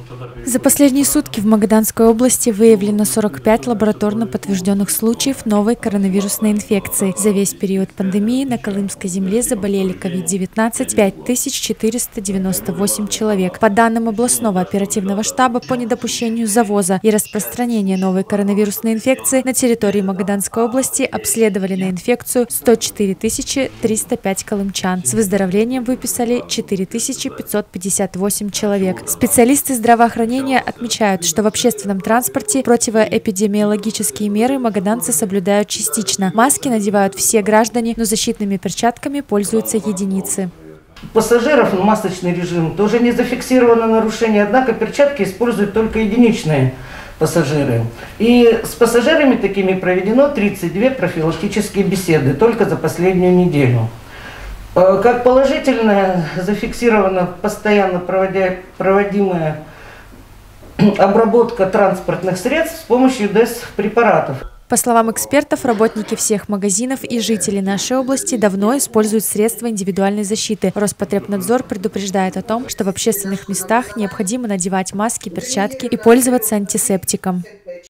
За последние сутки в Магаданской области выявлено 45 лабораторно подтвержденных случаев новой коронавирусной инфекции. За весь период пандемии на Колымской земле заболели COVID-19 5498 человек. По данным областного оперативного штаба по недопущению завоза и распространения новой коронавирусной инфекции на территории Магаданской области обследовали на инфекцию 104 305 колымчан. С выздоровлением выписали 4558 человек. Специалисты здравоохранения отмечают, что в общественном транспорте противоэпидемиологические меры магаданцы соблюдают частично. Маски надевают все граждане, но защитными перчатками пользуются единицы. У пассажиров масочный режим тоже не зафиксировано нарушение, однако перчатки используют только единичные пассажиры. И с пассажирами такими проведено 32 профилактические беседы только за последнюю неделю. Как положительное зафиксирована постоянно проводимая обработка транспортных средств с помощью ДЭС-препаратов. По словам экспертов, работники всех магазинов и жители нашей области давно используют средства индивидуальной защиты. Роспотребнадзор предупреждает о том, что в общественных местах необходимо надевать маски, перчатки и пользоваться антисептиком.